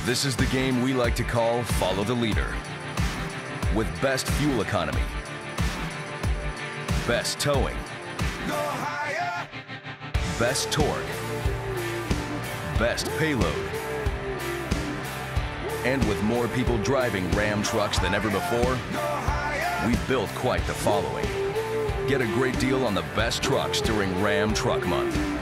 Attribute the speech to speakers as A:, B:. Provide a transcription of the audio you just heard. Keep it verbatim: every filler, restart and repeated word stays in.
A: This is the game we like to call Follow the Leader. With best fuel economy, best towing, best torque, best payload, and with more people driving Ram trucks than ever before, we've built quite the following. Get a great deal on the best trucks during Ram Truck Month.